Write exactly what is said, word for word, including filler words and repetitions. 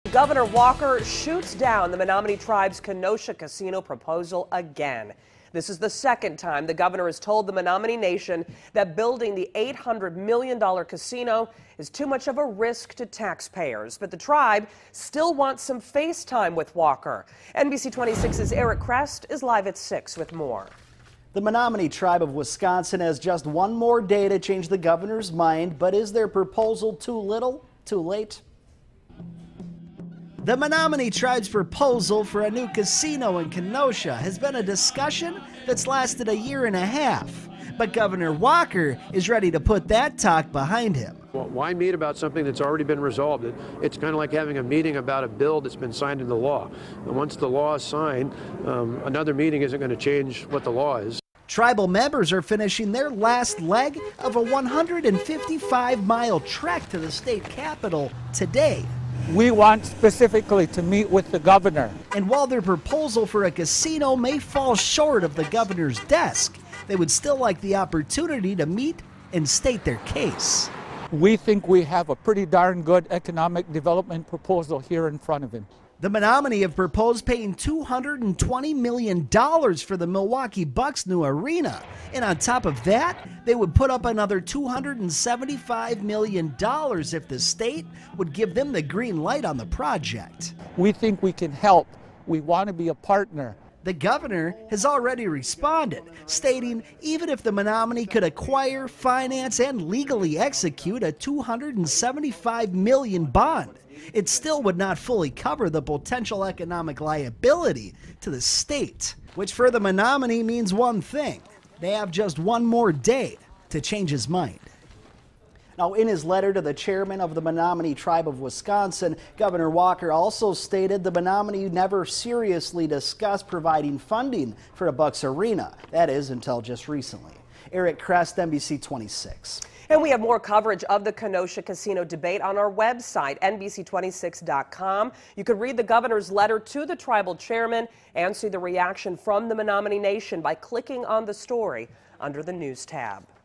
Governor Walker shoots down the Menominee Tribe's Kenosha casino proposal again. This is the second time the governor has told the Menominee Nation that building the eight hundred million dollar casino is too much of a risk to taxpayers. But the tribe still wants some face time with Walker. N B C twenty-six's Eric Crest is live at six with more. The Menominee Tribe of Wisconsin has just one more day to change the governor's mind, but is their proposal too little, too late? The Menominee Tribe's proposal for a new casino in Kenosha has been a discussion that's lasted a year and a half. But Governor Walker is ready to put that talk behind him. Well, why meet about something that's already been resolved? It, it's kind of like having a meeting about a bill that's been signed into law. And once the law is signed, um, another meeting isn't going to change what the law is. Tribal members are finishing their last leg of a one hundred fifty-five mile trek to the state capitol today. We want specifically to meet with the governor. And while their proposal for a casino may fall short of the governor's desk, they would still like the opportunity to meet and state their case. We think we have a pretty darn good economic development proposal here in front of him. The Menominee have proposed paying two hundred twenty million dollars for the Milwaukee Bucks' new arena. And on top of that, they would put up another two hundred seventy-five million dollars if the state would give them the green light on the project. We think we can help. We want to be a partner. The governor has already responded, stating even if the Menominee could acquire, finance, and legally execute a two hundred seventy-five million dollars bond, it still would not fully cover the potential economic liability to the state, which for the Menominee means one thing: they have just one more day to change his mind. Now, in his letter to the chairman of the Menominee Tribe of Wisconsin, Governor Walker also stated the Menominee never seriously discussed providing funding for a Bucks arena. That is, until just recently. Eric Crest, N B C twenty-six. And we have more coverage of the Kenosha casino debate on our website, N B C twenty-six dot com. You can read the governor's letter to the tribal chairman and see the reaction from the Menominee Nation by clicking on the story under the News tab.